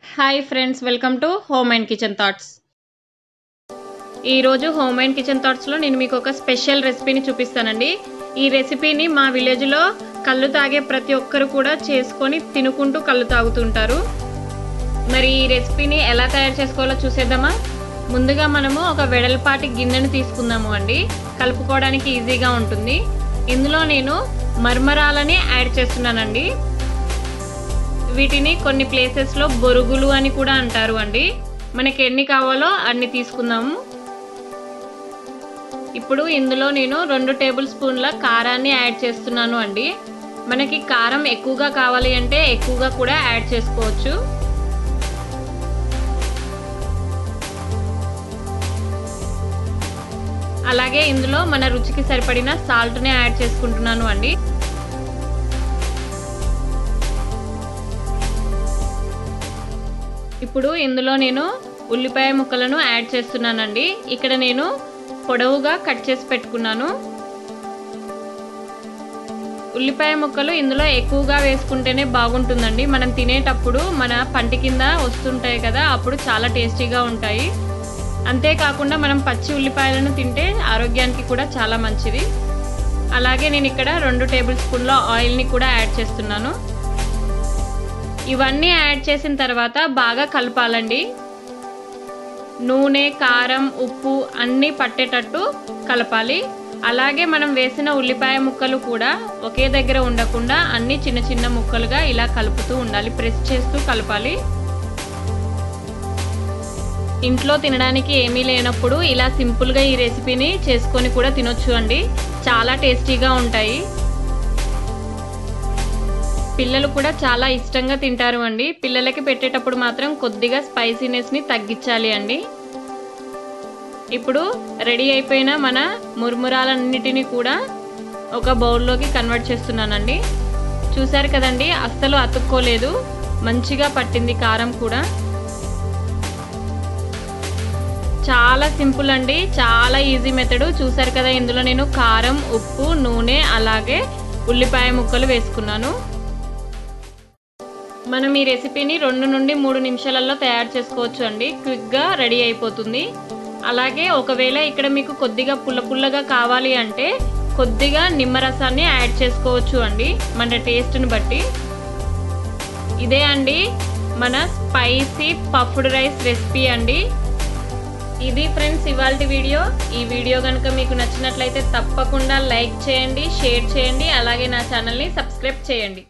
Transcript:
Hi friends, welcome to home and kitchen thoughts. ఈరోజు home and kitchen థాట్స్లో నేను మీకు ఒక స్పెషల్ రెసిపీని చూపిస్తానండి. ఈ రెసిపీని మా విలేజ్లో కళ్ళు తాగే ప్రతి ఒక్కరు కూడా చేసుకొని తినుకుంటూ కళ్ళు తాగుతుంటారు. మరి ఈ రెసిపీని ఎలా తయారు చేసుకోవాలో చూసేద్దామా? ముందుగా మనము ఒక వెడల్పాటి గిన్నెను తీసుకుందాము అండి. కలుపుకోవడానికి ఈజీగా ఉంటుంది. ఇందులో నేను మర్మరాలని యాడ్ చేస్తున్నానండి. వీటిని కొన్ని ప్లేసెస్లో బొరుగులు అని కూడా అంటారు అండి. మనకి ఎన్ని కావాలో అన్ని తీసుకుందాము. ఇప్పుడు ఇందులో నేను 2 టేబుల్ స్పూన్ల కారాన్ని యాడ్ చేస్తున్నాను అండి. మనకి కారం ఎక్కువగా కావాలి అంటే ఎక్కువగా కూడా యాడ్ చేసుకోవచ్చు. అలాగే ఇందులో మన రుచికి సరిపడిన సాల్ట్ని యాడ్ చేసుకుంటున్నాను అండి. ఇప్పుడు ఇందులో నేను ఉల్లిపాయ ముక్కలను యాడ్ చేస్తున్నానండి. ఇక్కడ నేను పొడవుగా కట్ చేసి పెట్టుకున్నాను. ఉల్లిపాయ ముక్కలు ఇందులో ఎక్కువగా వేసుకుంటేనే బాగుంటుందండి. మనం తినేటప్పుడు మన పంటి కింద వస్తుంటాయి కదా, అప్పుడు చాలా టేస్టీగా ఉంటాయి. అంతేకాకుండా మనం పచ్చి ఉల్లిపాయలను తింటే ఆరోగ్యానికి కూడా చాలా మంచిది. అలాగే నేను ఇక్కడ 2 టేబుల్ స్పూన్ల ఆయిల్ని కూడా యాడ్ చేస్తున్నాను. ఇవన్నీ యాడ్ చేసిన తర్వాత బాగా కలపాలండి. నూనె, కారం, ఉప్పు అన్నీ పట్టేటట్టు కలపాలి. అలాగే మనం వేసిన ఉల్లిపాయ ముక్కలు కూడా ఒకే దగ్గర ఉండకుండా అన్ని చిన్న చిన్న ముక్కలుగా ఇలా కలుపుతూ ఉండాలి. ప్రెస్ చేస్తూ కలపాలి. ఇంట్లో తినడానికి ఏమీ లేనప్పుడు ఇలా సింపుల్గా ఈ రెసిపీని చేసుకొని కూడా తినొచ్చు అండి. చాలా టేస్టీగా ఉంటాయి. పిల్లలు కూడా చాలా ఇష్టంగా తింటారు అండి. పిల్లలకి పెట్టేటప్పుడు మాత్రం కొద్దిగా స్పైసీనెస్ని తగ్గించాలి అండి. ఇప్పుడు రెడీ అయిపోయిన మన మురుమురాలన్నిటినీ కూడా ఒక బౌల్లోకి కన్వర్ట్ చేస్తున్నానండి. చూసారు కదండి, అస్సలు అతుక్కోలేదు, మంచిగా పట్టింది కారం కూడా. చాలా సింపుల్ అండి, చాలా ఈజీ మెథడ్. చూసారు కదా, ఇందులో నేను కారం, ఉప్పు, నూనె అలాగే ఉల్లిపాయ ముక్కలు వేసుకున్నాను. మనం ఈ రెసిపీని 2 నుండి 3 నిమిషాలలో తయారు చేసుకోవచ్చు అండి. క్విక్గా రెడీ అయిపోతుంది. అలాగే ఒకవేళ ఇక్కడ మీకు కొద్దిగా పుల్లగా కావాలి అంటే కొద్దిగా నిమ్మరసాన్ని యాడ్ చేసుకోవచ్చు అండి, మన టేస్ట్ని బట్టి. ఇదే అండి మన స్పైసీ పఫ్డ్ రైస్ రెసిపీ అండి. ఇది ఫ్రెండ్స్ ఇవాల్టి వీడియో. ఈ వీడియో కనుక మీకు నచ్చినట్లయితే తప్పకుండా లైక్ చేయండి, షేర్ చేయండి, అలాగే నా ఛానల్ని సబ్స్క్రైబ్ చేయండి.